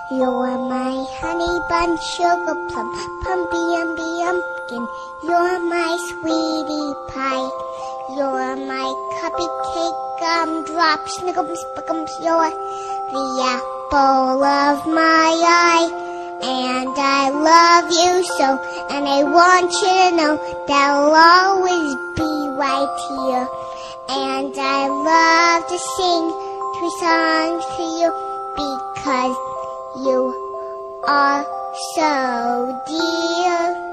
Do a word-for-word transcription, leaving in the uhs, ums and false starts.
You're my honey bun, sugar plum, pumpy umby umpkin. You're my sweetie pie. You're my cupcake gumdrop, snickums, spickums. You're the apple of my eye. And I love you so, and I want you to know that I'll always be right here. And I love to sing three songs to you because you are so dear.